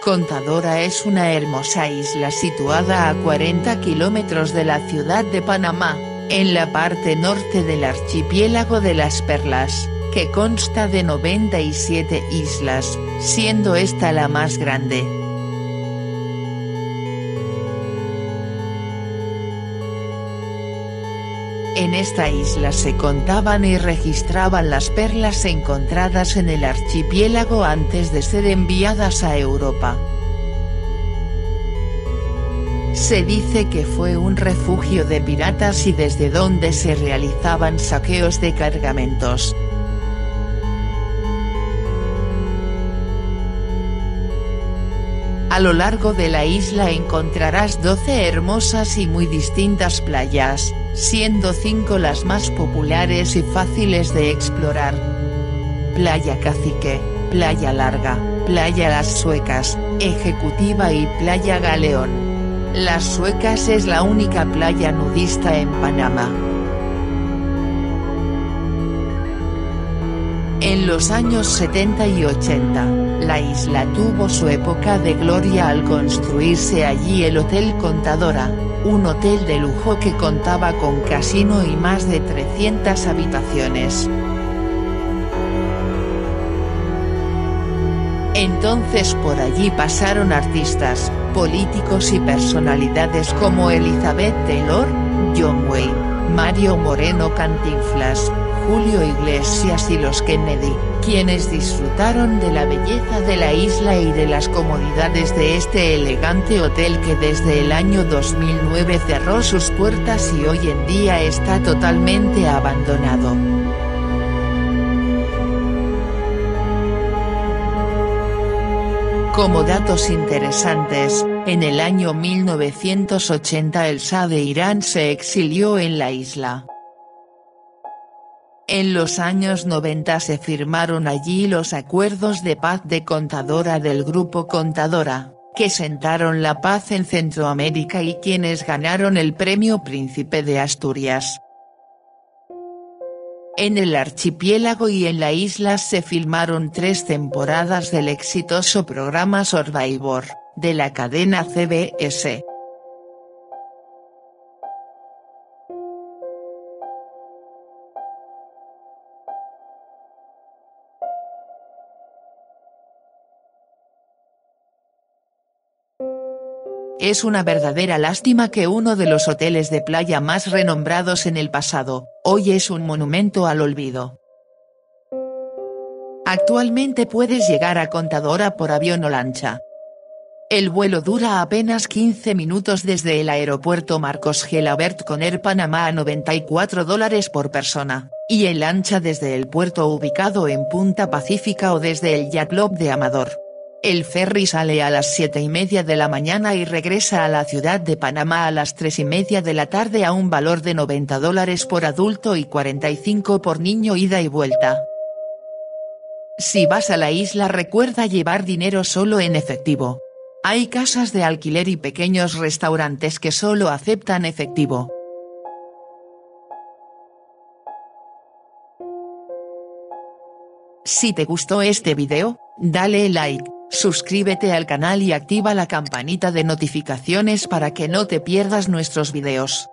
Contadora es una hermosa isla situada a 40 kilómetros de la ciudad de Panamá, en la parte norte del archipiélago de las Perlas, que consta de 97 islas, siendo esta la más grande. En esta isla se contaban y registraban las perlas encontradas en el archipiélago antes de ser enviadas a Europa. Se dice que fue un refugio de piratas y desde donde se realizaban saqueos de cargamentos. A lo largo de la isla encontrarás 12 hermosas y muy distintas playas, siendo 5 las más populares y fáciles de explorar. Playa Cacique, Playa Larga, Playa Las Suecas, Ejecutiva y Playa Galeón. Las Suecas es la única playa nudista en Panamá. En los años 70 y 80, la isla tuvo su época de gloria al construirse allí el Hotel Contadora, un hotel de lujo que contaba con casino y más de 300 habitaciones. Entonces por allí pasaron artistas, políticos y personalidades como Elizabeth Taylor, John Wayne, Mario Moreno Cantinflas, Julio Iglesias y los Kennedy, quienes disfrutaron de la belleza de la isla y de las comodidades de este elegante hotel que desde el año 2009 cerró sus puertas y hoy en día está totalmente abandonado. Como datos interesantes, en el año 1980 el Shah de Irán se exilió en la isla. En los años 90 se firmaron allí los acuerdos de paz de Contadora del Grupo Contadora, que sentaron la paz en Centroamérica y quienes ganaron el Premio Príncipe de Asturias. En el archipiélago y en la isla se filmaron 3 temporadas del exitoso programa Survivor, de la cadena CBS. Es una verdadera lástima que uno de los hoteles de playa más renombrados en el pasado, hoy es un monumento al olvido. Actualmente puedes llegar a Contadora por avión o lancha. El vuelo dura apenas 15 minutos desde el aeropuerto Marcos Gelabert con Air Panamá a $94 por persona, y en lancha desde el puerto ubicado en Punta Pacífica o desde el Yacht Club de Amador. El ferry sale a las 7:30 de la mañana y regresa a la ciudad de Panamá a las 3:30 de la tarde a un valor de $90 por adulto y $45 por niño ida y vuelta. Si vas a la isla recuerda llevar dinero solo en efectivo. Hay casas de alquiler y pequeños restaurantes que solo aceptan efectivo. Si te gustó este video, dale like, suscríbete al canal y activa la campanita de notificaciones para que no te pierdas nuestros videos.